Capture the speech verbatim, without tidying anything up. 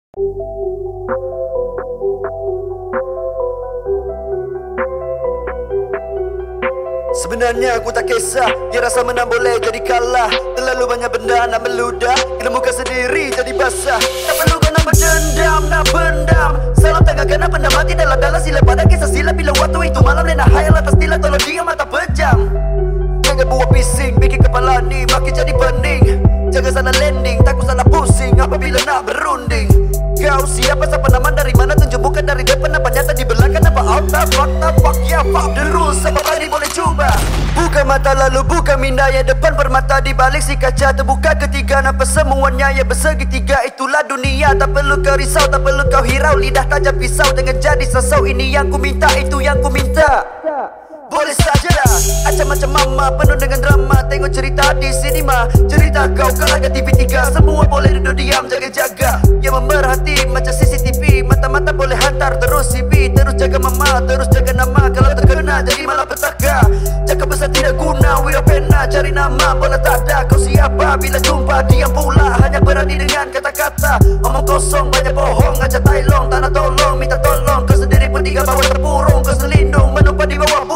Sebenarnya aku tak kisah, dia rasa menang boleh jadi kalah. Terlalu banyak benda nak meludah, kena muka sendiri jadi basah. Tak perlu kau nak berdendam, nak bendam. Salam tangan apa benda mati dalam-dalam sila pada kisah sila. Bila waktu itu malam lena hayal atas tila. Tolong diam mata pejam. Jangan buat bising, bikin kepala ni makin jadi pening. Jangan salah landing, takut salah pusing apabila nak berunding. Kau siapa, siapa nama, dari mana, tunjuk bukan dari depan. Apa nyata di belakang, apa out, fakta, fuck ya, fuck the rules. Apa hari boleh cuba. Buka mata lalu buka minda yang depan permata. Di balik si kaca terbuka ketiga. Nampak semuanya yang bersegitiga. Itulah dunia, tak perlu kau risau, tak perlu kau hirau. Lidah tajam pisau, jangan jadi sasau. Ini yang ku minta, itu yang ku minta. Boleh sajalah, macam-macam mama penuh dengan drama. Tengok cerita di sinema, cerita kau ke laga T V tiga. Semua boleh duduk diam, jaga-jaga. Yang memerhati macam C C T V. Mata-mata boleh hantar terus C V. Terus jaga mama, terus jaga nama. Kalau terkena jadi malapetaka. Cakap besar tidak guna, wira pena. Cari nama, bola tak ada. Kau siapa bila jumpa, diam pula. Hanya berani dengan kata-kata. Omong kosong, banyak bohong. Ngajak tailong, tak nak tolong, minta tolong. Kau sendiri pun tiga bawah terpurung. Kau selindung, menumpah di bawah